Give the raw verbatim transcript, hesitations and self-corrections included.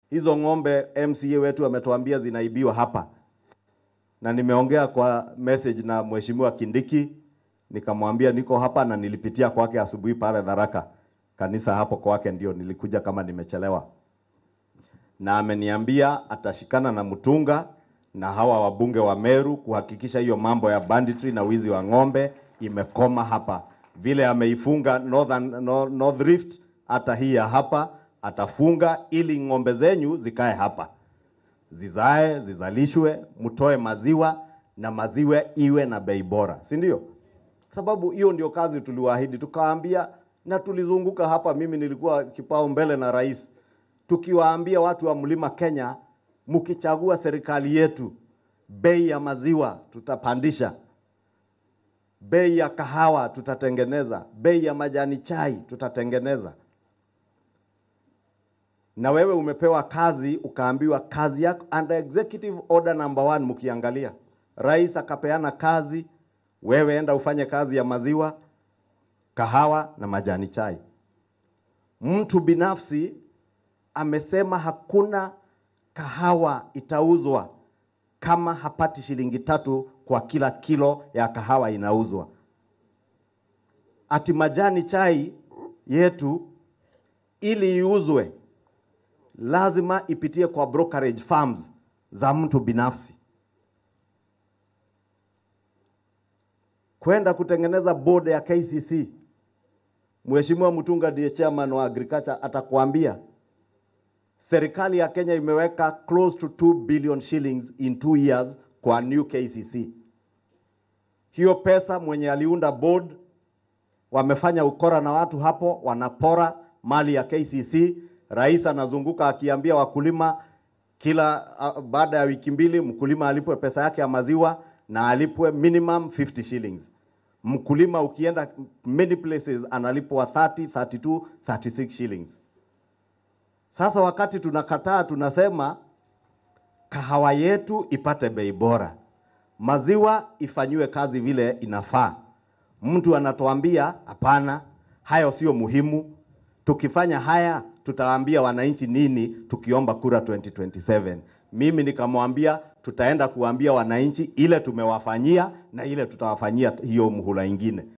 hizo ng'ombe M C A wetu ametuambia zinaibiwa hapa. Na nimeongea kwa message na Mheshimiwa Kindiki, nikamwambia niko hapa na nilipitia kwake asubuhi pale Tharaka. Kanisa hapo kwake ndio nilikuja kama nimechelewa. Na ameniambia atashikana na Mutunga na hawa wabunge wa Meru kuhakikisha hiyo mambo ya banditry na wizi wa ng'ombe imekoma hapa. Vile ameifunga Northern North Rift, hata hii ya hapa atafunga ili ng'ombe zenyu zikae hapa. Zizae, zizalishwe, mtoe maziwa na maziwa iwe na bei bora. Si ndio? Sababu hiyo ndio kazi tuliwaahidi, tukaambia na tulizunguka hapa, mimi nilikuwa kipao mbele na rais. Tukiwaambia watu wa Mlima Kenya, mkichagua serikali yetu, bei ya maziwa tutapandisha. Bei ya kahawa tutatengeneza, bei ya majani chai tutatengeneza. Na wewe umepewa kazi, ukaambiwa kazi yako under executive order number one. Mkiangalia rais akapeana kazi, wewe enda ufanye kazi ya maziwa, kahawa na majani chai. Mtu binafsi amesema hakuna kahawa itauzwa kama hapati shilingi tatu kwa kila kilo ya kahawa inauzwa. Ati majani chai yetu ili iuzwe lazima ipitie kwa brokerage firms za mtu binafsi. Kwenda kutengeneza board ya K C C, Mheshimiwa Mutunga ndiye chairman wa agriculture, atakwambia serikali ya Kenya imeweka close to two billion shillings in two years kwa new K C C. Hiyo pesa mwenye aliunda board wamefanya ukora na watu hapo, wanapora mali ya K C C. Rais anazunguka akiambia wakulima kila uh, baada ya wiki mbili mkulima alipwe pesa yake ya maziwa na alipwe minimum fifty shillings. Mkulima ukienda many places analipwa thirty, thirty-two, thirty-six shillings. Sasa wakati tunakataa, tunasema kahawa yetu ipate bei bora, maziwa ifanywe kazi vile inafaa. Mtu anatuambia hapana, hayo sio muhimu. Tukifanya haya tutaambia wananchi nini tukiomba kura twenty twenty-seven? Mimi nikamwambia tutaenda kuambia wananchi ile tumewafanyia na ile tutawafanyia hiyo muhula ingine.